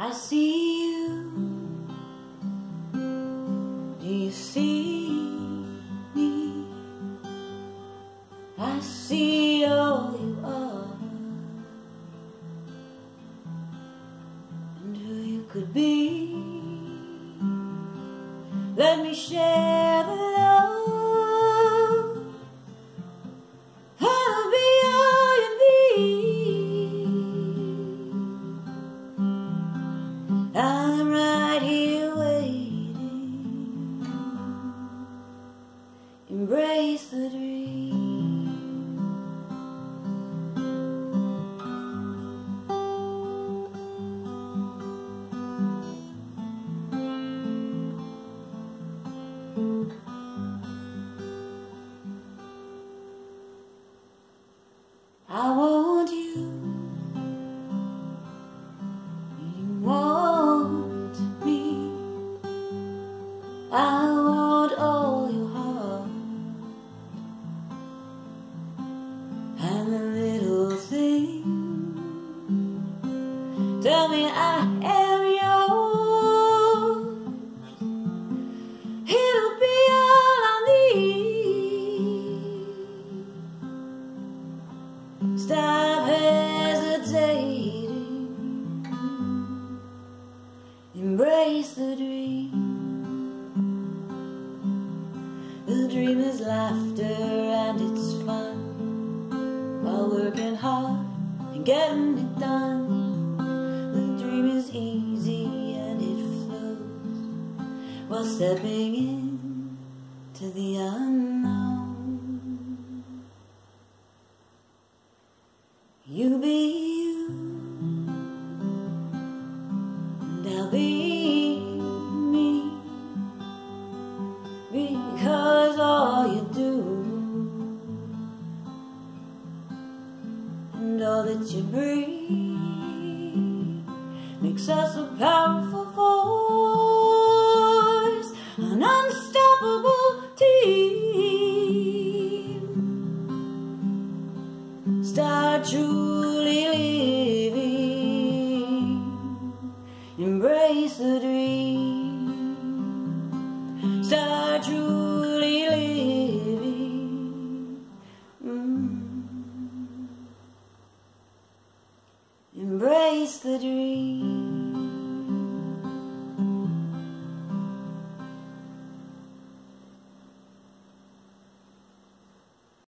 I see you. Do you see me? I see all you are and who you could be. Let me share the love. I'll be all you need. I'm right here waiting. Embrace the dream. I want you. You want me. I want all your heart and the little thing. Tell me I am yours. It'll be all I need. Stop hesitating. Embrace the dream. The dream is laughter and it's fun, while working hard and getting it done. The dream is easy and it flows, while stepping in to the unknown. You be you, and I'll be me, because all you do and all that you bring makes us a powerful force, an unstoppable team. Start truly living. Embrace the dream. Start truly living. Embrace the dream.